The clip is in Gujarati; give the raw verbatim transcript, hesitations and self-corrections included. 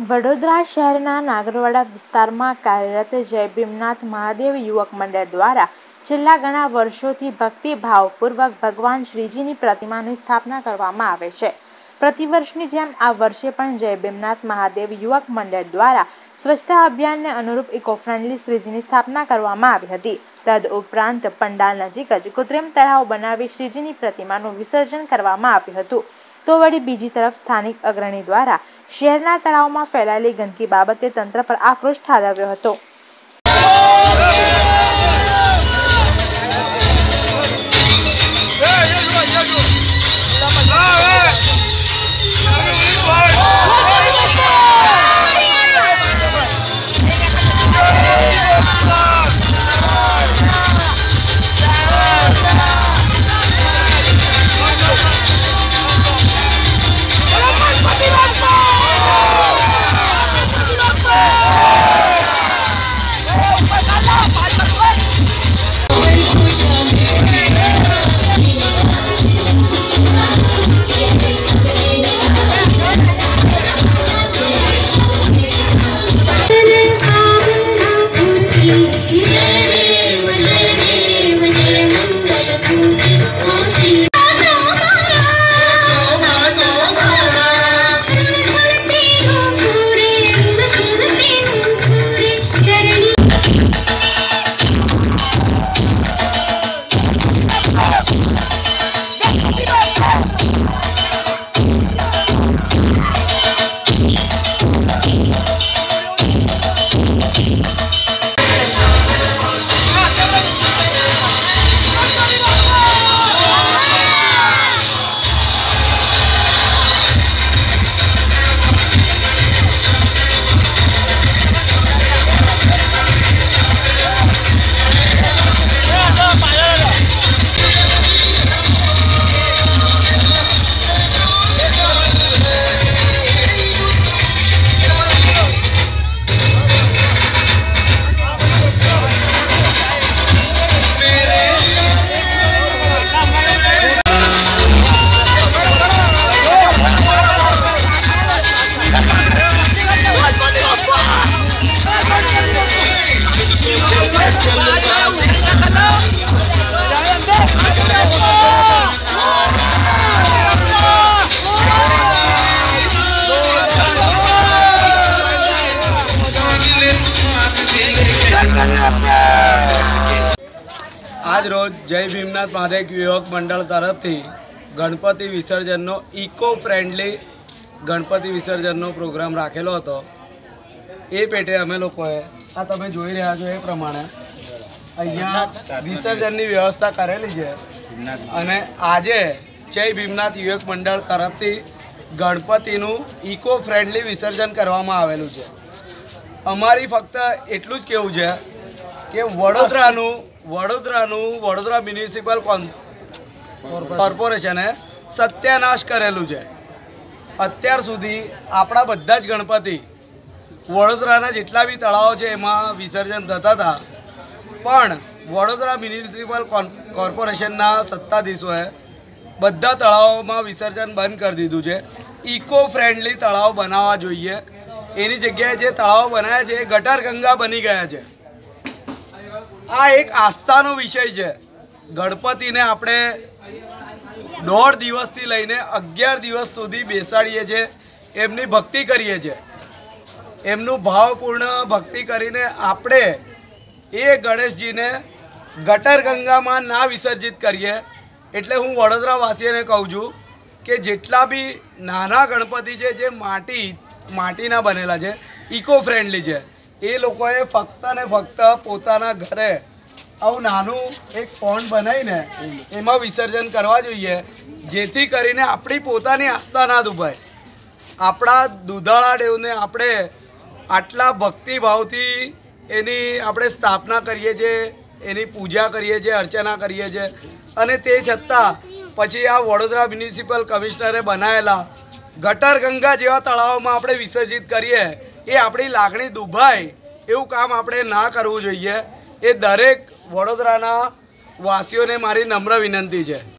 વડોદરા શહેરના નાગરવાડા વિસ્તારમાં કાર્યરત જય ભીમનાથ મહાદેવ યુવક મંડળ દ્વારા છેલ્લા ઘણા વર્ષોથી ભક્તિભાવપૂર્વક ભગવાન શ્રીજીની પ્રતિમાની સ્થાપના કરવામાં આવે છે. પ્રતિવર્ષની જેમ આ વર્ષે પણ જય ભીમનાથ મહાદેવ યુવક મંડળ દ્વારા સ્વચ્છતા અભિયાનને અનુરૂપ ઇકો ફ્રેન્ડલી શ્રીજીની સ્થાપના કરવામાં આવી હતી. તદ ઉપરાંત પંડાલ નજીક જ કૃત્રિમ તળાવ બનાવી શ્રીજીની પ્રતિમાનું વિસર્જન કરવામાં આવ્યું હતું. તો વળી બીજી તરફ સ્થાનિક અગ્રણી દ્વારા શહેરના તળાવમાં ફેલાયેલી ગંદકી બાબતે તંત્ર પર આક્રોશ ઠાલવ્યો હતો. આજ રોજ જય ભીમનાથ મહાદેવ યુવક મંડળ તરફથી ગણપતિ વિસર્જનનો ઇકો ફ્રેન્ડલી ગણપતિ વિસર્જનનો પ્રોગ્રામ રાખેલો હતો. એ પેટે અમે લોકોએ આ તમે જોઈ રહ્યા છો એ પ્રમાણે અહીંયા વિસર્જનની વ્યવસ્થા કરેલી છે અને આજે જય ભીમનાથ યુવક મંડળ તરફથી ગણપતિનું ઇકો ફ્રેન્ડલી વિસર્જન કરવામાં આવેલું છે. અમારી ફક્ત એટલું જ કહેવું છે કે વડોદરાનું વડોદરાનું વડોદરા મ્યુનિસિપલ કોર્પોરેશને સત્યાનાશ કરેલું છે. અત્યાર સુધી આપણા બધા જ ગણપતિ વડોદરાના જેટલા બી તળાવો છે એમાં વિસર્જન થતા હતા, પણ વડોદરા મ્યુનિસિપલ કોર્પોરેશનના સત્તાધીશોએ બધા તળાવોમાં વિસર્જન બંધ કરી દીધું છે. ઇકો ફ્રેન્ડલી તળાવ બનાવવા જોઈએ. એની જગ્યાએ જે તળાવો બનાવ્યા છે એ ગટર ગંગા બની ગયા છે. આ એક આસ્થાનો વિષય છે. ગણપતિને આપણે દોઢ દિવસથી લઈને અગિયાર દિવસ સુધી બેસાડીએ છીએ, એમની ભક્તિ કરીએ છીએ. એમનું ભાવપૂર્ણ ભક્તિ કરીને આપણે એ ગણેશજીને ગટર ગંગામાં ના વિસર્જિત કરીએ. એટલે હું વડોદરાવાસીઓને કહું છું કે જેટલા બી નાના ગણપતિ છે જે માટી માટીના બનેલા છે, ઇકો ફ્રેન્ડલી છે, એ લોકોએ ફક્ત ને ફક્ત પોતાના ઘરે આવું નાનું એક પોન્ડ બનાવીને એમાં વિસર્જન કરવા જોઈએ, જેથી કરીને આપણી પોતાની આસ્થા ના દુભાય. આપણા દુધાળા દેવને આપણે આટલા ભક્તિભાવથી એની આપણે સ્થાપના કરીએ છીએ, એની પૂજા કરીએ છીએ, અર્ચના કરીએ છીએ, અને તે છતાં પછી આ વડોદરા મ્યુનિસિપલ કમિશનરે બનાવેલા ગટર ગંગા જેવા તળાવોમાં આપણે વિસર્જિત કરીએ એ આપણી લાગણી દુભાય એવું કામ આપણે ના કરવું જોઈએ. એ દરેક વડોદરાના વાસીઓને મારી નમ્ર વિનંતી છે.